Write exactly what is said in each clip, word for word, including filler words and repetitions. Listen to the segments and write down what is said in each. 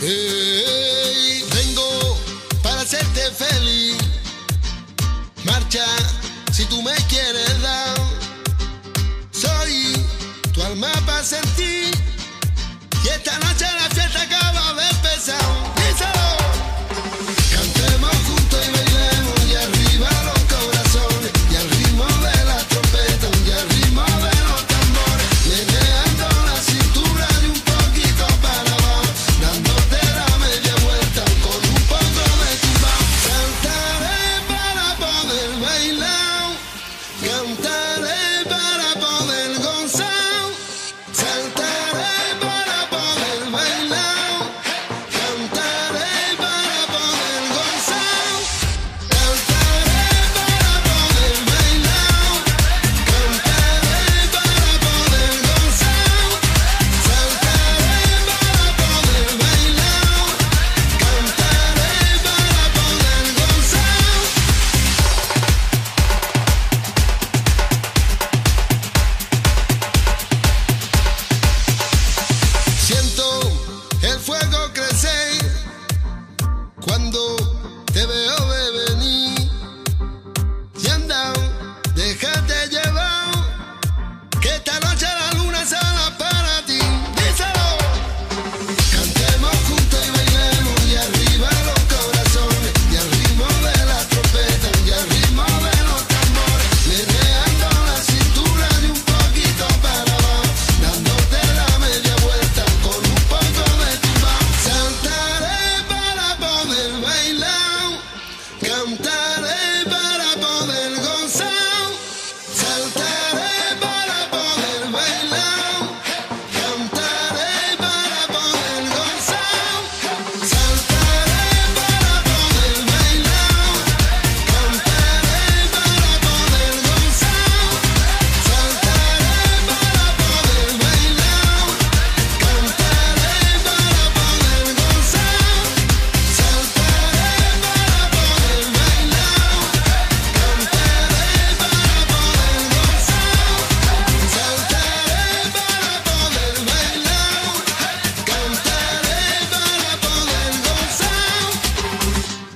Hey, vengo para hacerte feliz. Marcha si tú me quieres dar. Soy tu alma para sentir. Y esta noche la fiesta acaba de empezar. ¡Díselo! Cantemos juntos y bailemos. Y arriba los corazones. Y al ritmo de la trompeta. Y al ritmo de los tambores. Meneando la cintura y un poquito para abajo. Dándote la media vuelta con un poco de tumbao. Cantaré para poder bailar. Cantaré para poder gozar. Saltaré para poder bailar. Cantaré para poder gozar. Cantaré para poder bailar. Cantaré para poder gozar. Saltaré para poder bailar. Cantaré para poder gozar. Siento el fuego crecer cuando te veo de venir. Y anda, déjate llevar, que esta noche la luna sale para ti. ¡Díselo! Cantemos juntos y bailemos. Y arriba los corazones. Y al ritmo de la trompeta. Y al ritmo de los tambores. Meneando la cintura y un poquito para abajo. Dándote la media vuelta con un poco de tumbao. Saltaré para poder bailar. Cantaré para poder gozar. Saltaré para poder bailar. Cantaré para poder gozar. Saltaré para poder bailar. Cantaré para poder gozar. Saltaré para poder bailar. Cantaré para poder gozar. Saltaré para poder bailar. Cantaré para poder gozar. Saltaré para poder bailar. Cantaré para poder gozar.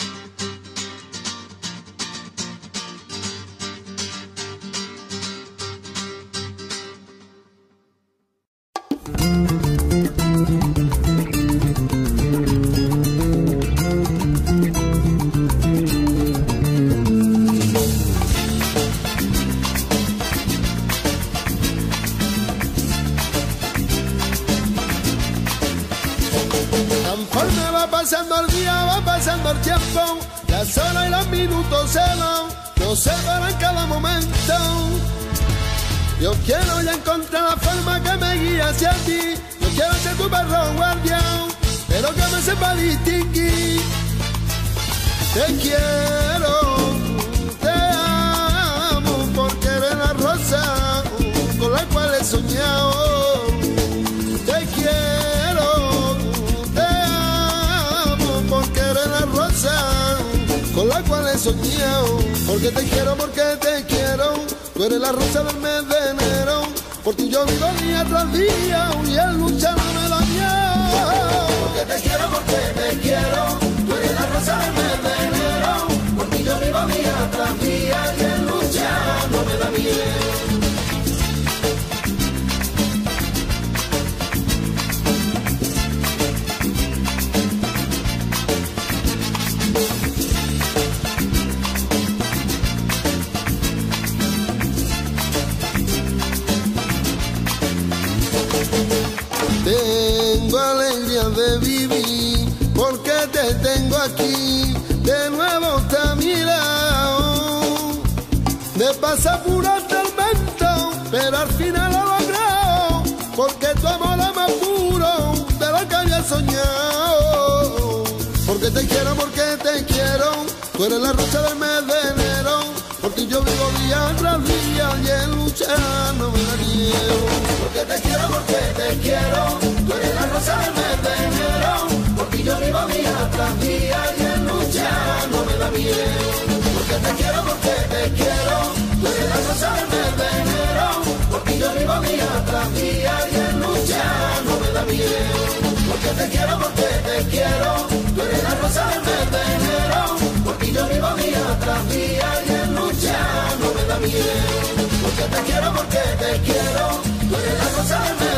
Conforme va pasando el día, va pasando el tiempo, las horas y los minutos se van, nos separan cada momento. Yo quiero ya encontrar la forma que me guíe hacia ti. Yo quiero ser tu perro guardián, pero que me sepa distinguir. Te quiero, te amo, porque eres la rosa con la cual he soñado. Te quiero, te amo, porque eres la rosa con la cual he soñado. Porque te quiero, porque te quiero, tú eres la rosa del mes de enero. Por ti yo vivo día tras día y en lucha no me da miedo. Porque te quiero, porque te quiero, tú eres la rosa del mes de enero. Por ti yo vivo día tras día y en lucha no me da miedo. Tengo alegría de vivir porque te tengo aquí, de nuevo te he mirado. Me pasa puro tormento, pero al final lo logrado, porque tu amor es más puro de lo que había soñado. Porque te quiero, porque te quiero, tú eres la rosa del mes de enero. Por ti yo vivo día tras día y en lucha no me da miedo. Porque te quiero, porque te quiero, tú eres la rosa del mes de enero. Por ti yo vivo día tras día y en lucha no me da miedo. Porque te quiero, porque te quiero, tú eres la rosa del mes de enero. Por ti yo vivo día tras día y en lucha no me da miedo. Porque te te quiero, porque te quiero. Tú eres la rosa del mes de enero, porque yo vivo día tras día y en lucha no me da miedo. Porque te quiero, porque te quiero. Tú eres la rosa del mes